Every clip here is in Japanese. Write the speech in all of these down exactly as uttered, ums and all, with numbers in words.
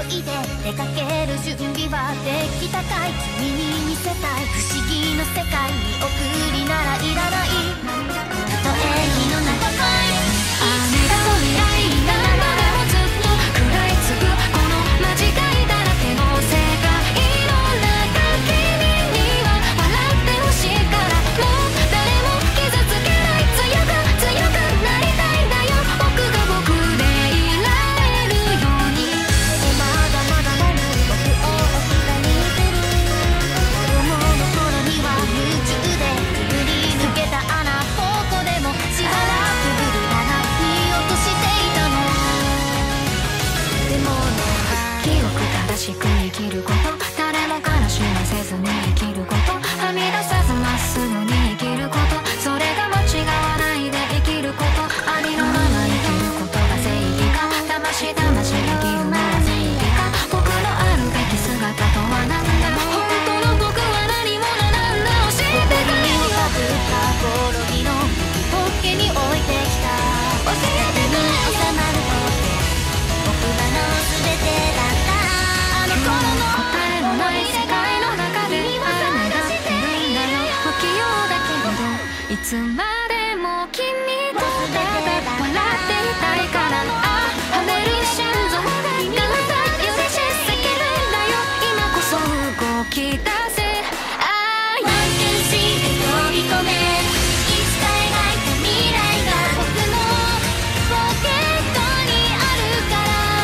急いで出かける準備はできたかい？君に見せたい不思議の世界に送りならいらない。たとえ火の中かい雨が降り合いながらもずっと食らいつくこの間違いだらけの世界の中、君には笑ってほしいからもう誰も傷つけない。強く強くなりたいんだよ僕が僕でいられるように。まだまだ眠る僕を置き去にする。子供の頃には夢中でくぐり抜けた穴ここでもしばらくブルだな見落としていたの。でもね記憶正しく生きること、誰も悲しませずに生きること、はみ出さずまっすぐに生きること、それが間違わないで生きること、ありのまま生きることが正義か、魂魂生きるなら正義か、僕のあるべき姿とは何だ、本当の僕は何者なんだ教えてくれよ。かぶったコオロギのポッケに置いてきた教えてくれよ。収まる僕らの全てだったあの頃の答えのない世界の中で雨が降るんだよ不器用だけれどいつまでも君とただ笑っていたいから、あ跳ねる心臓がまた揺れしすぎるんだよ今こそ動き出せ。ああ満天して飛び込めいつか描いた未来が僕のポケットにあるから、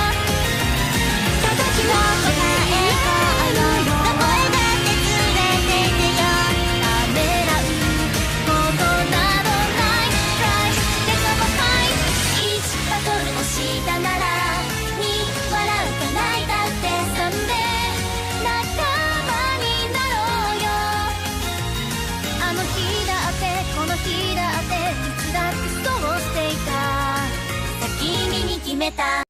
叩きの答えがあるよどこへだって連れて行ってよ。ためらうことなどないフライでかばかいいちバトルをしたならに笑うか泣いたってそんで仲間になろうよ。あの日だってこの日だっていつだってそうしていた先に決めた